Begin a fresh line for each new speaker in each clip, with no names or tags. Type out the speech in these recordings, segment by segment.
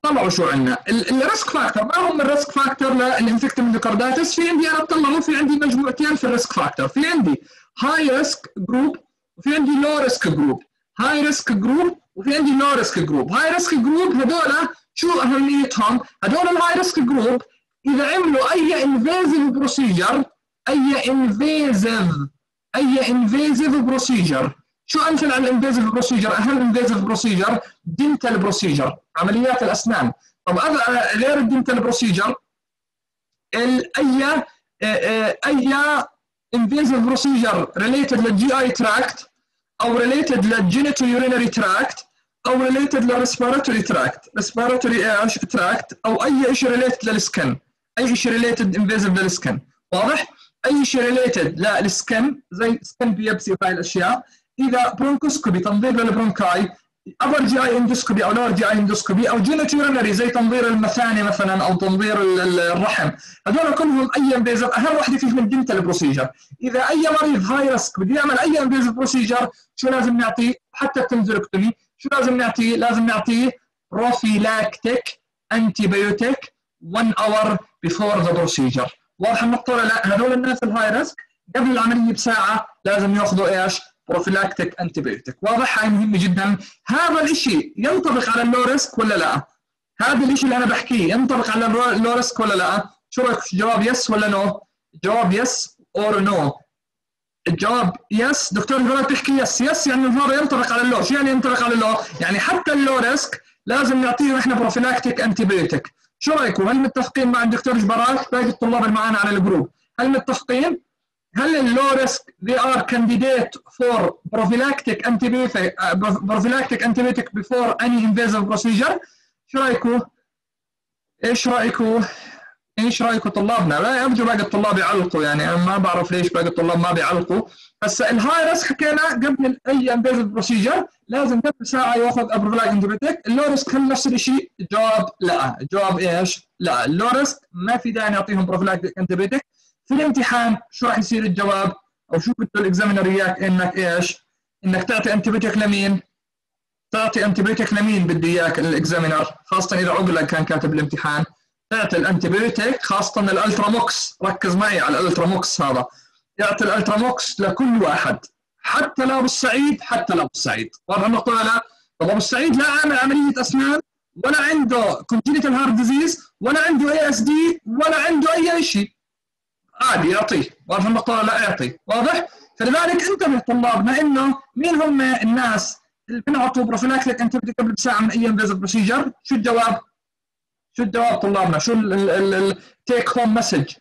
طلعوا شو عندنا الريسك فاكتور. ما هم الريسك فاكتور للانفكتيف اندوكاردايتس؟ في عندي انا طلعوا في عندي مجموعتين في الريسك فاكتور، في عندي هاي ريسك جروب وفي عندي لو ريسك جروب. هاي ريسك جروب وفي عندي لو ريسك جروب. هاي ريسك جروب هذول شو اهميتهم؟ هذول الهاي ريسك جروب اذا عملوا اي انفيزيف بروسيجر، اي انفيزيف بروسيجر. شو امثله على الانفيزيف بروسيجر؟ اهم انفيزيف بروسيجر دنتال بروسيجر، عمليات الاسنان. طب غير الدنتال بروسيجر اي انفيزيف بروسيجر ريليتد للجي اي تراكت او ريليتد للجينيتو يورينري تراكت او ريليتد للريسبيراتوري تراكت او اي شيء ريليتد للسكن، اي شيء ريليتد انفيزيف للسكن. واضح؟ اي شيء ريليتد للسكن زي سكن بيبسي وهاي الاشياء. اذا برونكوسكوبي تنظير للبرونكاي، ابر جي اي اندوسكوبي او لور جي اي اندوسكوبي، او جينيتو يورينري زي تنظير المثانه مثلا او تنظير الرحم، هذول كلهم اي انفيزيف. اهم وحده فيهم الدنتال بروسيجر. اذا اي مريض هاي ريسك بده يعمل اي انفيزيف بروسيجر شو لازم نعطيه؟ حتى التنزلكتومي شو لازم نعطيه؟ لازم نعطيه بروفيلاكتيك انتي بايوتيك 1 اور بيفور ذا بروسيجر. واضح النقطه ولا لا؟ هذول الناس الهاي ريسك قبل العمليه بساعه لازم ياخذوا ايش؟ بروفيلاكتيك انتيبيوتيك. واضح؟ هاي مهمه جدا. هذا الشيء ينطبق على اللو ريسك ولا لا؟ هذا الشيء اللي انا بحكيه ينطبق على اللو ريسك ولا لا؟ شو رايك في الجواب؟ يس ولا نو؟ جواب يس اور نو. الجواب يس. دكتور جواب بيحكي يس يعني هذا ينطبق على اللو. شو يعني ينطبق على اللو؟ يعني حتى اللو ريسك لازم نعطيه احنا بروفيلاكتيك انتيبيوتيك. شو رايكم؟ هل متفقين مع الدكتور جبراش؟ باقي الطلاب اللي معنا على الجروب هل متفقين؟ هل اللو ريسك they are candidate for prophylactic antibiotic before any invasive procedure؟ شو رايكم؟ ايش رايكم طلابنا؟ لا ارجو باقي الطلاب يعلقوا، يعني انا ما بعرف ليش باقي الطلاب ما بيعلقوا. بس الهاي ريسك حكينا قبل اي انفيزيف بروسيجر لازم قبل ساعه ياخذ بروفيلاكتيك انتيبيوتيك. اللو ريسك هل نفس الشيء؟ الجواب لا. الجواب ايش؟ لا. اللو ريسك ما في داعي نعطيهم بروفيلاكتيك انتيبيوتيك. في الامتحان شو راح يصير الجواب؟ او شو بده الاكزامينر اياك انك ايش؟ انك تعطي انتيبيوتيك لمين؟ تعطي انتيبيوتيك لمين بده اياك الاكزامينر؟ خاصه اذا عقلك كان كاتب الامتحان تعطي الانتيبيوتيك خاصه الالتراموكس. ركز معي على الالتراموكس هذا. يعطي الالتراموكس لكل واحد حتى لابو السعيد، حتى لابو السعيد. واضح النقطه ولا لا؟ طب ابو السعيد لا عامل عمليه اسنان ولا عنده كونجنيتال هارت ديزيز ولا عنده اي اس دي ولا عنده اي شيء، عادي يعطيه. واضح النقطة ولا لا؟ يعطيه. واضح؟ فلذلك انتبه طلابنا انه مين هم الناس اللي بنعطوا بروفيلاكتيك انتيبيوتيك قبل بساعة من اي انفيزيف بروسيجر؟ شو الجواب؟ شو الجواب طلابنا؟ شو التيك هوم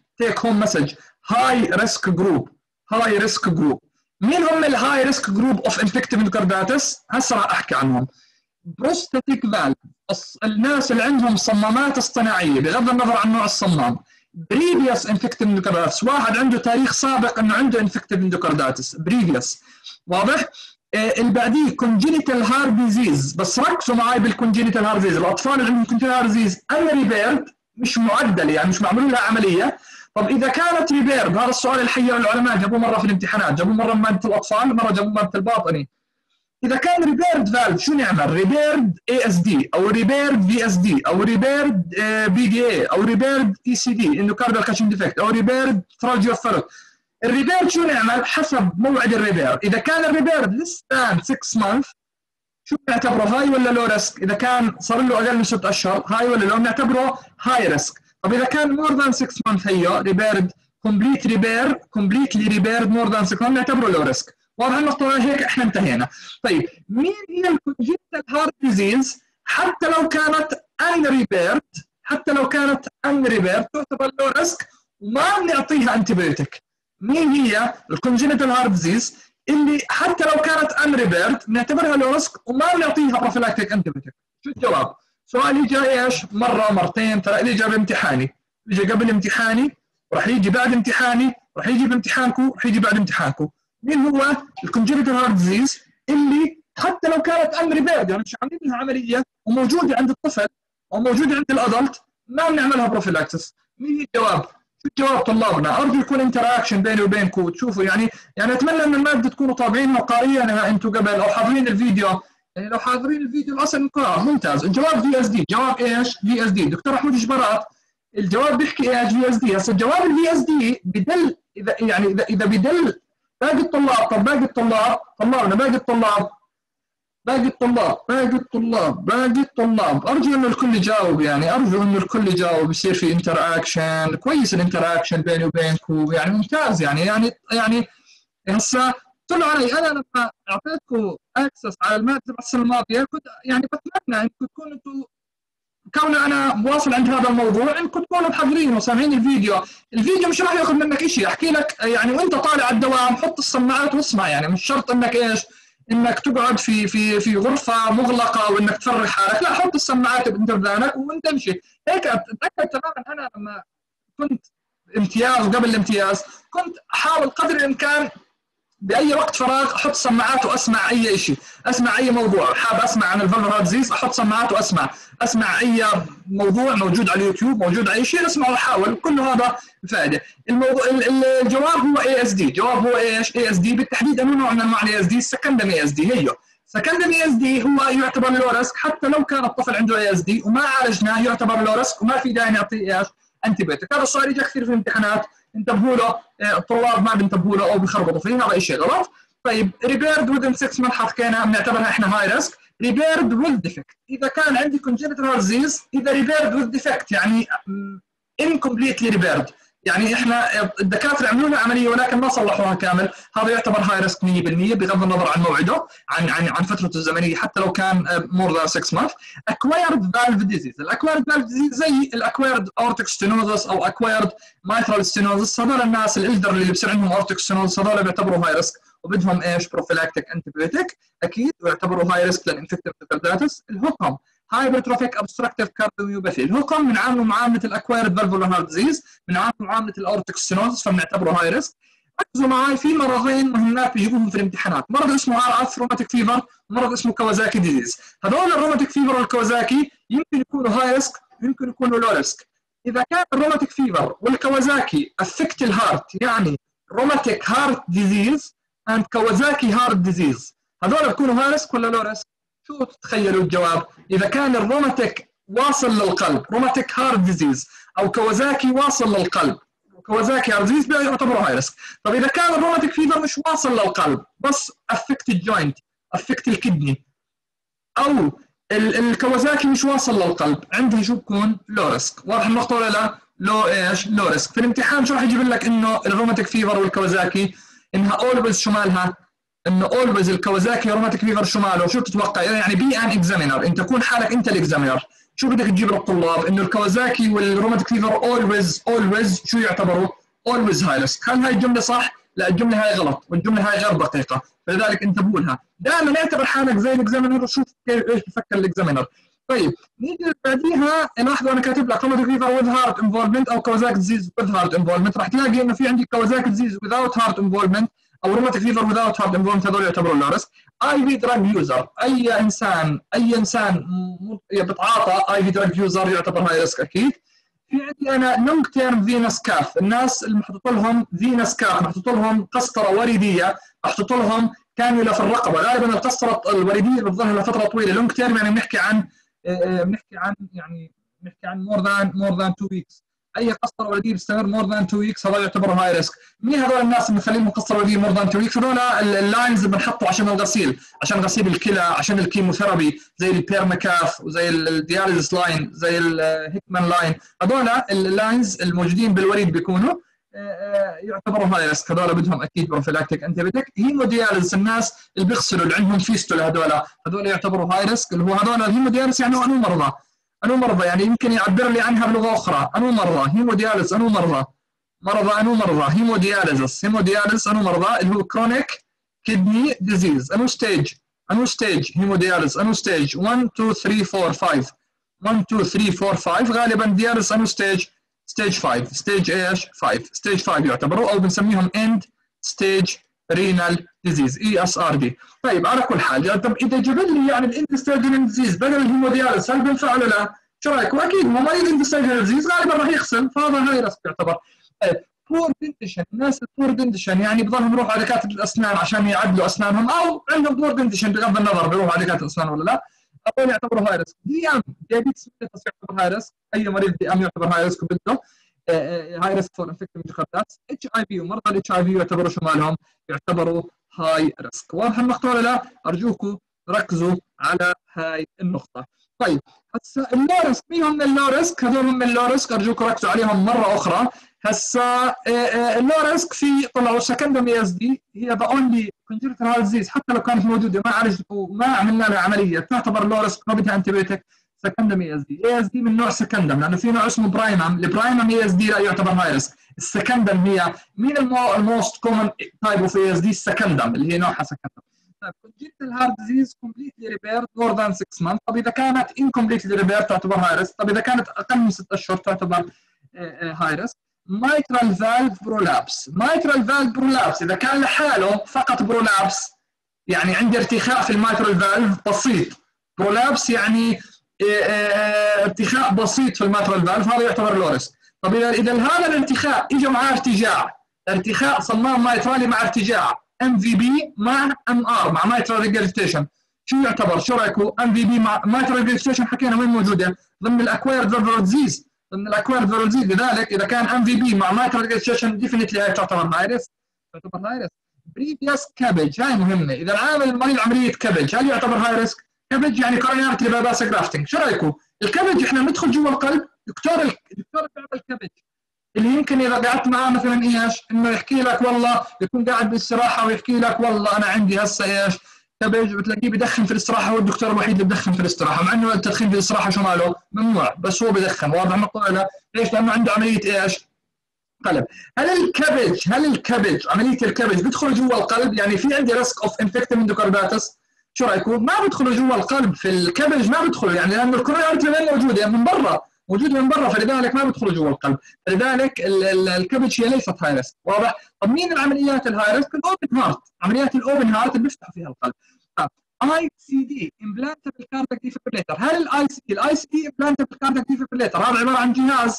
مسج؟ هاي ريسك جروب. هاي ريسك جروب. مين هم الهاي ريسك جروب اوف انفكتيف اندوكاردايتس؟ هسه راح احكي عنهم. بروستاتيك فالف، الناس اللي عندهم صمامات اصطناعيه بغض النظر عن نوع الصمام. بريفيوس انفكتيف اندوكاردايتس، واحد عنده تاريخ سابق انه عنده انفكتيف اندوكاردايتس بريفيوس. واضح؟ اللي بعديه كونجينيتال هارت ديزيز. بس ركزوا معي بالكونجينيتال هارت ديزيز. الاطفال اللي عندهم كونجينيتال هارت ديزيز انا ريبيرد مش معدله، يعني مش معمول لها عمليه. طب اذا كانت ريبيرد، هذا السؤال اللي حير العلماء جابوه مره في الامتحانات، جابوه مره ماده الاطفال، مره جابوه ماده الباطني. اذا كان ريبيرد فالف شو نعمل؟ ريبيرد اي اس دي او ريبيرد في اس دي او ريبيرد بي دي اي او ريبيرد اي سي دي اندوكاردال كاتشنج ديفكت او ريبيرد تراجيوفيرت. الريبيرد شو نعمل؟ حسب موعد الريبيرد. اذا كان الريبيرد لسه 6 مانث شو بنعتبره؟ هاي ولا لو ريسك؟ اذا كان صار له اقل من 6 اشهر هاي ولا لو؟ بنعتبره هاي ريسك. طب اذا كان مور ذان 6 مانث هي ريبيرد كومبليتلي ريبيرد مور ذان 6 مانث بنعتبره لو ريسك. واضح النقطة؟ هيك احنا انتهينا. طيب مين هي الكونجنتال هارت ديزيز حتى لو كانت ان ريبيرد تعتبر لو ريسك وما بنعطيها انتيبيوتيك؟ مين هي الكونجنتال هارت ديزيز اللي حتى لو كانت ان ريبيرد بنعتبرها لو ريسك وما بنعطيها بروفيلاكتيك انتيبيوتيك؟ شو الجواب؟ سؤال يجي ايش؟ مرة مرتين ثلاثة، اللي جاء بامتحاني، يجي قبل امتحاني وراح يجي بعد امتحاني، راح يجي بامتحانكم، راح يجي بعد امتحانكم. مين هو الكونجنتال هارت ديزيز اللي حتى لو كانت ان ريبيرد، يعني مش عاملين لها عمليه وموجوده عند الطفل او موجوده عند الادلت ما بنعملها بروفيلاكسس؟ مين هي الجواب؟ شو الجواب طلابنا؟ ارجو يكون انتراكشن بيني وبينكم وتشوفوا، يعني اتمنى ان الماده تكونوا طابعينها وقاريينها انتم قبل او حاضرين الفيديو يعني لو حاضرين الفيديو الاصل نقراه. ممتاز. الجواب في اس دي. جواب ايش؟ في اس دي. دكتور محمود جبرات الجواب بيحكي ايش؟ في اس دي. هسه الجواب الفي اس دي بدل اذا يعني اذا بدل باقي الطلاب. طب باقي الطلاب طلابنا باقي الطلاب ارجو انه الكل يجاوب، يعني ارجو انه الكل يجاوب، يصير في انتر اكشن كويس. الانتر اكشن بيني وبينكم يعني ممتاز. يعني هسه طلعوا علي. انا لما اعطيتكم اكسس على الماده السنه الماضيه كنت يعني بتمنى انكم تكونوا انتم كون انا مواصل عند هذا الموضوع انكم تكونوا محضرين وسامعين الفيديو. الفيديو مش راح ياخذ منك شيء. احكي لك يعني وانت طالع على الدوام حط السماعات واسمع. يعني مش شرط انك ايش انك تقعد في غرفه مغلقه وانك تفرغ حالك. لا، حط السماعات بانتباهك وانت امشي هيك. اتذكر تماما انا لما كنت امتياز وقبل الامتياز كنت احاول قدر الامكان باي وقت فراغ احط سماعات واسمع اي شيء، اسمع اي موضوع حاب اسمع عن الفالفولار ديزيز، احط سماعات اسمع اي موضوع موجود على اليوتيوب، موجود على اي شيء اسمعه واحاول. كل هذا فائده. الموضوع الجواب هو اي اس دي. جواب هو ايش؟ اي اس دي. بالتحديد انه نوع من انواع الاي اس دي السكندري اي اس دي. هي سكندري اي اس دي هو يعتبر لو ريسك. حتى لو كان الطفل عنده اي اس دي وما عالجناه يعتبر لو ريسك وما في داعي نعطيه ايش؟ انتي بيوتيك. هذا السؤال يجي كثير في الامتحانات، انتبهوا له. الطلاب ما بينتبهوا له او بيخربطوا فيه، هذا شيء غلط. طيب ريبيرد within 6 months حكينا بنعتبرها احنا هاي ريسك. ريبيرد with defect اذا كان عندي congenital heart disease. اذا ريبيرد with defect يعني incompletely repaired، يعني احنا الدكاتره عملوا لنا عمليه ولكن ما صلحوها كامل، هذا يعتبر هاي ريسك 100% بغض النظر عن موعده عن فترته الزمنيه حتى لو كان more than 6 months. acquired valve disease. الاكوايرد valve disease زي الاكوايرد aortic stenosis او acquired mitral stenosis. هذول الناس الالدر اللي بصير عندهم aortic stenosis هذول بيعتبروا هاي ريسك وبدهم ايش؟ بروفيلاكتيك انتيبيوتيك اكيد، ويعتبروا هاي ريسك للانفكتيف ميوكاردايتس. الهوكم هايبرتروفيك ابستراكتيف كارديوميوباثي. الهوكم بنعامله معامله الاكوايرد فالفولار هارت ديزيز، بنعامله معامله الاورتيك ستينوزس، فبنعتبره هاي ريسك. ركزوا معي في مرضين مهمات بيجيبوهم في الامتحانات، مرض اسمه ار اث روماتيك فيفر ومرض اسمه كوازاكي ديزيز. هذول الروماتيك فيفر والكوازاكي يمكن يكونوا هاي ريسك يمكن يكونوا لو ريسك. اذا كان الروماتيك فيفر والكوازاكي افكت الهارت يعني روماتيك هارت ديزيز اند كوازاكي هارت ديزيز، هذول بيكونوا هاي ريسك ولا لو ريسك؟ شو تتخيلوا الجواب؟ اذا كان الروماتيك واصل للقلب روماتيك هارت ديزيز او كوازاكي واصل للقلب كوازاكي هارت ديزيز بيعتبروا هاي ريسك. طب اذا كان الروماتيك فيفر مش واصل للقلب بس افكت الجوينت افكت الكدني او الكوازاكي مش واصل للقلب عندها شو بكون؟ لو ريسك. واضح النقطه ولا لا؟ لو ايش؟ لو ريسك. في الامتحان شو راح يجيب لك؟ انه الروماتيك فيفر والكوازاكي انها اولويز شو مالها؟ انه اولويز الكوازاكي روماتيك فيفر شو ماله؟ شو تتوقع؟ يعني بي ان اكزامينر، انت تكون حالك انت الاكزامينر، شو بدك تجيب للطلاب؟ انه الكوازاكي والروماتيك فيفر اولويز شو يعتبروا؟ اولويز هاي ريسك. هل هاي الجمله صح؟ لا، الجمله هاي غلط والجمله هاي غير دقيقه، فلذلك انتبهوا لها. دائما اعتبر حالك زي الاكزامينر وشوف ايش بفكر الاكزامينر. طيب نيجي بعديها، لاحظوا انا كاتب لك روماتيك فيفر وذ هارت انفولفمنت او كوازاكي ديزيز وذ هارت انفولفمنت، راح تلاقي انه في عندي كوازاكي ديزيز without هارت انفولفمنت او روماتيك فيفر without هارت انفولفمنت، هذول يعتبروا لو ريسك. اي في دراج يوزر، اي انسان بتعاطى اي في دراج يوزر يعتبر هاي ريسك اكيد. في عندي انا لونج تيرم فينس كاف، الناس اللي محطوط لهم فينس كاف، محطوط لهم قسطره وريديه، محطوط لهم كانيولا في الرقبه، غالبا القسطره الوريديه بتظل لفتره طويله. لونج تيرم يعني بنحكي عن مور ذان 2 ويكس. اي قسطره ولديه بتستمر مور ذان 2 ويكس هذول يعتبروا هاي ريسك. مين هذول الناس اللي مخليهم قسطره ولديه مور ذان 2 ويكس؟ هذول اللاينز اللي بنحطوا عشان الغسيل، عشان غسيل الكلى، عشان الكيموثيرابي، زي البيرمكاف وزي الدياليزيس لاين، زي الهيكمان لاين. هذول اللاينز الموجودين بالوريد بيكونوا يعتبروا هاي ريسك. هذول بدهم اكيد بروفيلاكتيك انتيبيوتيك. هيمودياليز، الناس اللي بيغسلوا اللي عندهم فيستولا هذول يعتبروا هاي ريسك. اللي هو هذول الهيمودياليز يعني انو مرضى يعني يمكن يعبر لي عنها بلغه اخرى. انو مرضى هيمودياليز، انو مرضى هيمودياليز انو مرضى اللي هو كرونيك كدني ديزيز. انو ستيج هيمودياليز، انو ستيج 1 2 3 4 5 1 2 3 4 5 غالبا دياليز انو ستيج 5 ستيج ايش 5 ستيج 5 يعتبروا، او بنسميهم اند ستيج رينال ديزيز ESRD. طيب على كل حال، طب اذا جاب لي يعني الاند ستيج رينال ديزيز بدل الهيمودياليز هل بينفع ولا لا؟ شو رايك؟ واكيد هو مريض اند ستيج رينال ديزيز غالبا راح يغسل، فهذا هاي ريسك يعتبر. طيب بور دنتيشن، الناس البور دنتيشن يعني بضلهم يروحوا على دكاتره الاسنان عشان يعدلوا اسنانهم، او عندهم بور دنتيشن بغض النظر بيروحوا على دكاتره الاسنان ولا لا، هذول يعتبروا هاي ريسك. دي ام ديابيتس يعتبر هاي ريسك، اي مريض دي ام يعتبر هاي ريسك وبده هاي ريسك فور انفكتيف ميوكاردايتس. اتش اي في ومرضى الاتش اي في يعتبروا شو مالهم؟ يعتبروا هاي ريسك. واضح النقطه ولا لا؟ ارجوكم ركزوا على هاي النقطه. طيب هسا اللو ريسك، مين هم اللو ريسك؟ هذول هم اللو ريسك، ارجوكم ركزوا عليهم مره اخرى. هسا اللو ريسك في طلعوا سكندري اس دي، هي ذا اونلي كونجنتال هارت ديزيز حتى لو كانت موجوده ما عالج وما عملنا لها عمليه تعتبر لو ريسك، ما بدها انتبيوتيك. سكندري اس دي، اي اس دي من نوع سكندم، لانه في نوع اسمه برايمم، البرايمم اي اس دي لا يعتبر هاي ريسك. السكندم هي مين الموست كومن تايب اوف اي اس دي؟ السكندم اللي هي نوعها سكندم. طيب congenital heart disease completely repaired more than 6 months، طب اذا كانت incompletely repaired تعتبر هاي ريسك، طب اذا كانت اقل من 6 اشهر تعتبر هاي ريسك. mitral valve prolapse، mitral valve prolapse اذا كان لحاله فقط برولابس، يعني عندي ارتخاء في الميترال فالف بسيط، برولابس يعني ارتخاء بسيط في الميترال فالف، هذا يعتبر لو ريسك. طب اذا هذا الارتخاء اجى معاه ارتجاع، ارتخاء صمام ميترالي مع ارتجاع، ام في بي مع ام ار مع مايترال ريجرجيتيشن، شو يعتبر؟ شو رايكم؟ ام في بي مع مايترال ريجرجيتيشن حكينا وين موجوده؟ ضمن الاكوايرد فالفولار ديزيز، ضمن الاكوايرد فالفولار ديزيز، لذلك اذا كان ام في بي مع مايترال ريجرجيتيشن ديفينتلي هاي تعتبر هاي ريسك، تعتبر هاي ريسك. بريفيوس كابج، هاي مهمه، اذا عامل المريض عمليه كابج هل يعتبر هاي ريسك؟ كابج يعني كوروناري ارتري بايباس جرافتنج، شو رايكم؟ الكابج احنا ندخل جوا القلب، الدكتور بيعمل كابج اللي يمكن اذا قعدت معاه مثلا ايش؟ انه يحكي لك والله يكون قاعد بالاستراحه ويحكي لك والله انا عندي هسه ايش؟ كبج، بتلاقيه بدخن في الاستراحه، هو الدكتور الوحيد اللي بدخن في الاستراحه، مع انه التدخين في الاستراحه شو ماله؟ ممنوع، بس هو بدخن. واضح النقطه؟ ليش؟ لانه عنده عمليه ايش؟ قلب. هل الكبج عمليه الكبج بيدخل جوا القلب؟ يعني في عندي ريسك اوف انفكتيف اندوكاردايتس، شو رايكم؟ ما بيدخلوا جوا القلب في الكبج، ما بيدخلوا، يعني لانه الكوروناري ارتري وين موجوده؟ من برا، موجوده من برا، فلذلك ما بيدخلوا جوا القلب، فلذلك الكبج هي ليست هاي ريسك. واضح؟ طب مين العمليات الهاي ريسك؟ الاوبن هارت، عمليات الاوبن هارت اللي بيفتحوا فيها القلب. اي سي دي امبلانتبل كاردياك ديفيبريليتر، هل الاي سي دي امبلانتبل كاردياك ديفيبريليتر هذا عباره عن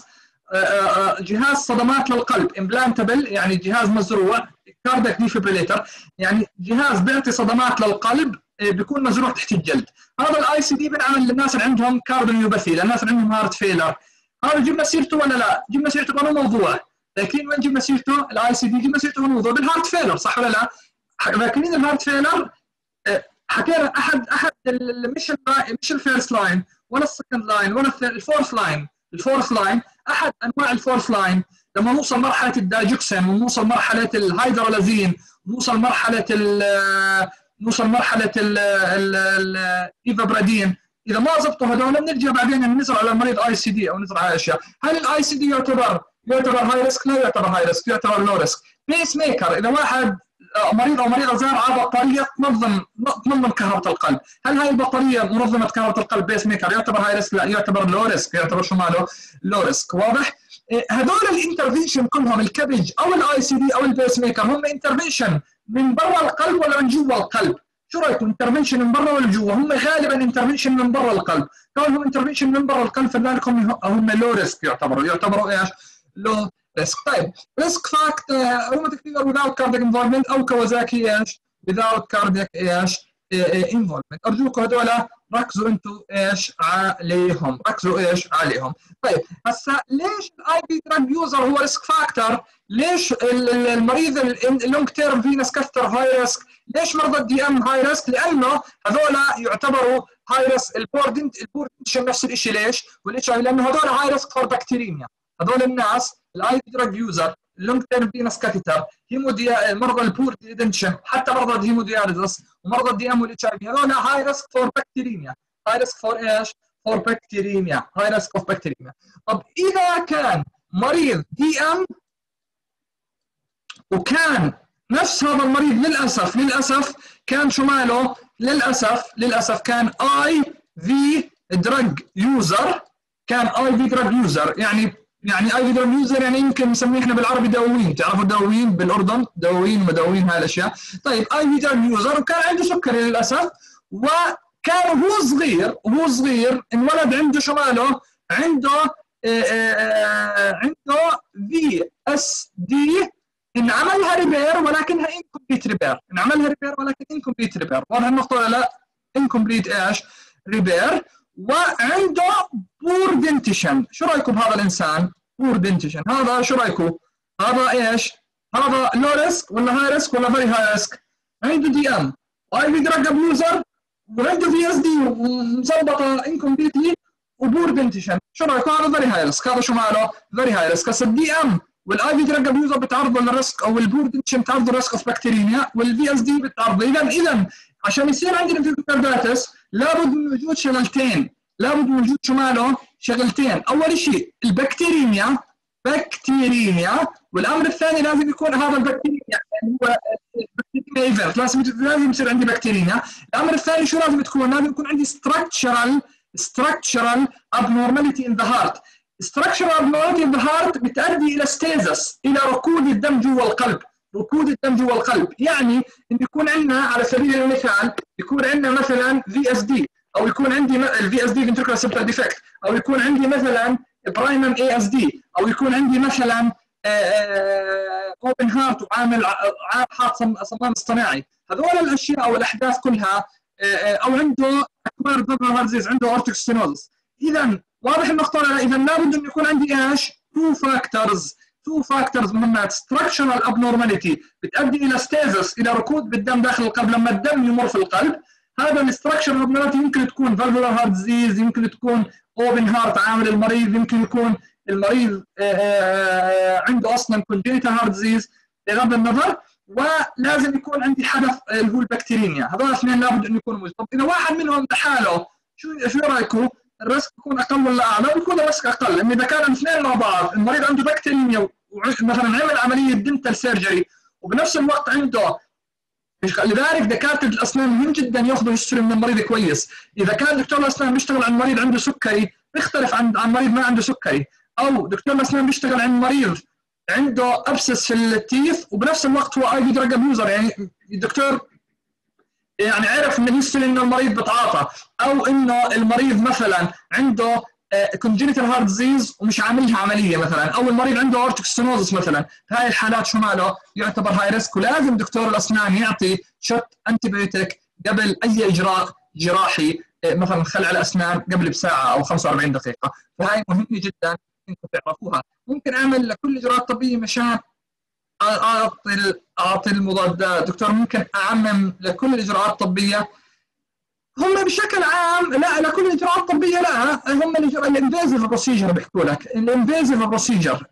جهاز صدمات للقلب، امبلانتبل يعني جهاز مزروع، كاردياك ديفيبريليتر يعني جهاز بيعطي صدمات للقلب بيكون مزروع تحت الجلد. هذا الاي سي دي بنعمل للناس اللي عندهم كارديوميوباثي، للناس اللي عندهم هارت فيلر. هذا جبنا سيرته ولا لا؟ جبنا سيرته بأنه موضوع، لكن وين جبنا سيرته؟ الاي سي دي جبنا سيرته بالموضوع بالهارت فيلر، صح ولا لا؟ فاكرين الهارت فيلر؟ حكينا احد مش الفيرست لاين ولا السكند لاين ولا الفورث لاين، الفورث لاين احد انواع الفورث لاين لما نوصل مرحله الدايجوكسين ونوصل مرحله الهيدرولازين ونوصل مرحله الايفابرادين، اذا ما ضبطوا هذول بنرجع بعدين نزرع على المريض اي سي دي او نزرع هاي الاشياء. هل الاي سي دي يعتبر هاي ريسك؟ لا يعتبر هاي ريسك، يعتبر لو ريسك. بيس ميكر، اذا واحد مريض او مريضه زار على بطاريه تنظم كهرباء القلب، هل هاي البطاريه منظمه كهرباء القلب بيس ميكر يعتبر هاي ريسك؟ لا، يعتبر لو ريسك، يعتبر شو ماله؟ لو ريسك. واضح؟ هذول الانترفنشن كلهم، الكبج او الاي سي دي او البيس ميكر، هم انترفنشن من برا القلب ولا من جوا القلب؟ شو رايكم؟ انترفنشن من برا ولا جوا؟ هم غالبا انترفنشن من برا القلب، كونهم انترفنشن من برا القلب فلذلك هم لو ريسك، يعتبروا ايش؟ لو ريسك. طيب ريسك فاكتور روماتيك فيفر without cardiac involvement او كوازاكي ايش؟ without cardiac ايش؟ involvement. ارجوكم هذول ركزوا انتم ايش عليهم، ركزوا ايش عليهم. طيب هسا ليش الاي بي دراج يوزر هو ريسك فاكتور؟ ليش المريض اللونج تيرم فينس كاثر هاي ريسك؟ ليش مرضى الدي ام هاي ريسك؟ لانه هذول يعتبروا هاي ريسك. البوردنشن نفس الشيء، ليش؟ والاتش اي لانه هذول هاي ريسك فور بكتيريميا. هذول الناس الاي بي دراج يوزر، اللونج تيرم فينس كاثيتر، مرضى البور دنشن، حتى مرضى الهيمودياليزس ومرضى الدي ام والاتش اي في، هذول هاي ريسك فور بكتيريميا. هاي ريسك فور ايش؟ فور بكتيريميا، هاي ريسك اوف بكتيريميا. طب اذا كان مريض دي ام وكان نفس هذا المريض للاسف كان شو ماله؟ للاسف كان اي في دراج يوزر، يعني اي في دراج يوزر يعني يمكن نسميه احنا بالعربي دواوين، تعرفوا الدواوين بالاردن، دواوين ومداوين هاي الاشياء. طيب اي في دراج يوزر وكان عنده سكري للاسف، وكان وهو صغير انولد عنده شو ماله؟ عنده في VSD انعملها ريبير ولكنها incomplete ريبير، انعملها ريبير ولكن incomplete ريبير. واضح النقطة ولا لا؟ incomplete ايش؟ ريبير. وعنده بور دنتيشن. شو رايكم بهذا الانسان؟ بور دنتيشن، هذا شو رايكم؟ هذا ايش؟ هذا لو ريسك ولا هاي ريسك ولا فيري هاي ريسك؟ عنده دي ام واي في دراج ابيوزر وعنده في اس دي مظبطه انكمبليتلي وبور دنتيشن. شو رايكم؟ هذا فيري هاي ريسك، هذا شو ماله؟ فيري هاي ريسك. هسه الدي ام والاي في دراج ابيوزر بتعرضوا للريسك، او البور دنتيشن بتعرضوا للريسك اوف بكتيريميا، والفي اس دي بتعرضوا. اذا عشان يصير عندي انفكتيف لابد من وجود شغلتين، لابد من وجود شو ماله؟ شغلتين. اول شيء البكتيريميا، بكتيريميا، والامر الثاني لازم يكون هذا البكتيريميا يعني هو البكتيريميا ايفنت، لازم يصير عندي بكتيريميا. الامر الثاني شو لازم تكون؟ لازم يكون عندي structural abnormality in the heart. structural abnormality in the heart بتؤدي الى ستيزس، الى ركود الدم جوا القلب، ركود الدم جوا القلب. يعني ان يكون عندنا على سبيل المثال يكون عندنا مثلا في اس دي، او يكون عندي الفي اس دي ventricular septal defect، او يكون عندي مثلا برايمم اي اس دي، او يكون عندي مثلا اوبن هارت وعامل حاط صمام اصطناعي. هذول الاشياء او الاحداث كلها، او عنده اكبر فالفولار هارت ديزيز، عنده اورتيك ستينوزس. اذا واضح النقطه. اذا لابد انه يكون عندي ايش؟ تو فاكتورز مهمات. structural abnormality بتؤدي الى ستيزس، الى ركود بالدم داخل القلب لما الدم يمر في القلب. هذا الستراكشر abnormality يمكن تكون فالفولار هارت ديزيز، يمكن تكون اوبن هارت عامل المريض، يمكن يكون المريض عنده اصلا congenital heart disease بغض النظر. ولازم يكون عندي حدث اللي هو البكتيريميا. هذول الاثنين لابد انه يكونوا موجودين. طب اذا واحد منهم لحاله شو رايكم؟ الريسك يكون اقل ولا اعلى؟ بيكون الريسك اقل، لان اذا كانوا الاثنين مع بعض، المريض عنده بكتيريميا ومثلا عمل عمليه دنتال سيرجري وبنفس الوقت عنده، لذلك دكاتره الاسنان مهم جدا ياخذوا هيستوري من المريض كويس. اذا كان دكتور الاسنان بيشتغل عن مريض عنده سكري بيختلف عن مريض ما عنده سكري، او دكتور الاسنان بيشتغل عن مريض عنده ابسس في التيث وبنفس الوقت هو اي في دراج ابيوزر، يعني الدكتور يعني عرف من الهيستوري انه المريض بتعاطى، او انه المريض مثلا عنده congenital heart disease ومش عاملها عمليه مثلا، او المريض عنده aortic stenosis مثلا. في هاي الحالات شو ماله؟ يعتبر هاي ريسك، ولازم دكتور الاسنان يعطي شوت انتيبيوتيك قبل اي اجراء جراحي، مثلا خلع الاسنان قبل بساعه او 45 دقيقه. فهاي مهمه جدا انكم تعرفوها. ممكن اعمل لكل اجراءات طبيه مشان اعطي المضادات. دكتور ممكن اعمم لكل الاجراءات الطبيه؟ هم بشكل عام لا، لكل الاجراءات الطبيه لا، هم الانفيزيف بروسيجر بيحكوا لك. الانفيزيف بروسيجر،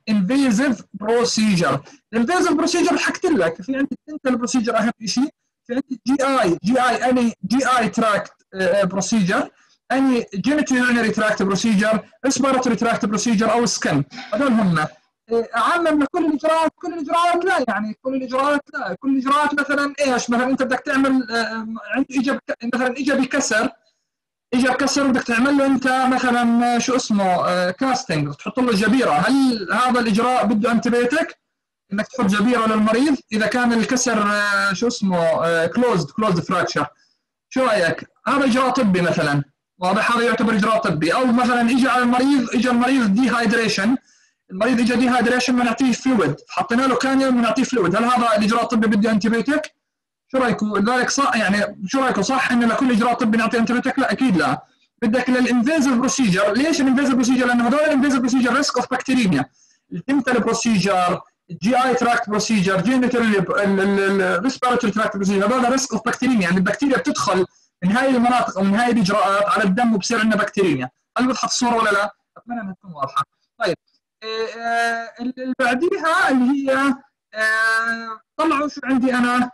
الانفيزيف بروسيجر حكيت لك. في عندي الدنتال بروسيجر اهم شيء، في عندي جي اي تراكت بروسيجر، اني جينيتال يورينري تراكت بروسيجر، ريسبيراتوري تراكت بروسيجر، او سكن. هذول هم. اعمم لكل الاجراءات؟ كل الاجراءات لا، يعني كل الاجراءات لا. كل الاجراءات مثلا ايش؟ مثلا انت بدك تعمل مثلا اجى بكسر وبدك تعمل له انت مثلا شو اسمه كاستنج، تحط له جبيره. هل هذا الاجراء بده انتبيوتيك انك تحط جبيره للمريض اذا كان الكسر شو اسمه كلوزد فراكشر؟ شو رايك؟ هذا اجراء طبي مثلا، واضح؟ هذا يعتبر اجراء طبي. او مثلا اجى المريض ديهايدريشن، المريض اجى ديهايدريشن بنعطيه فلويد، حطينا له كانيولا بنعطيه فلويد. هل هذا الاجراء الطبي بده انتيبيوتيك؟ شو رايكم؟ لذلك صح، يعني شو رايكم؟ صح انه لكل اجراء طبي نعطي انتيبيوتيك؟ لا اكيد لا. بدك للانفيزيف بروسيجر. ليش الانفيزيف بروسيجر؟ لانه هذول الانفيزيف بروسيجر ريسك اوف بكتيريميا. الدنتال بروسيجر، الجي اي تراكت بروسيجر، جينيتال ريسبيراتوري تراكت بروسيجر، هذول ريسك اوف بكتيريميا. يعني البكتيريا بتدخل من هاي المناطق او من هاي الاجراءات على الدم وبصير عندنا بكتيريميا. هل وضحت الصوره ولا لا؟ اتمنى انها تكون واضحه. طيب اللي بعديها اللي هي طلعوا شو عندي انا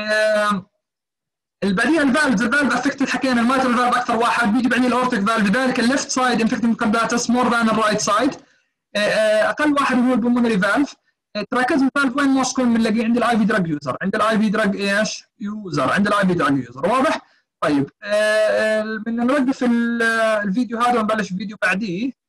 اللي بعديها الفالف افكتد. حكينا المايترال فالف اكثر واحد، بيجي بعدين الاورتيك فالف. لذلك الليفت سايد انفكتد ميوكاردايتس مور ذان الرايت سايد. اقل واحد هو البلمونري فالف. تراكيزم فالف وين موست كومن بنلاقيه؟ عند الاي في دراج يوزر، عند الاي في دراج ايش؟ يوزر، عند الاي في دراج يوزر. واضح؟ طيب بدنا نوقف الفيديو هذا ونبلش الفيديو بعديه.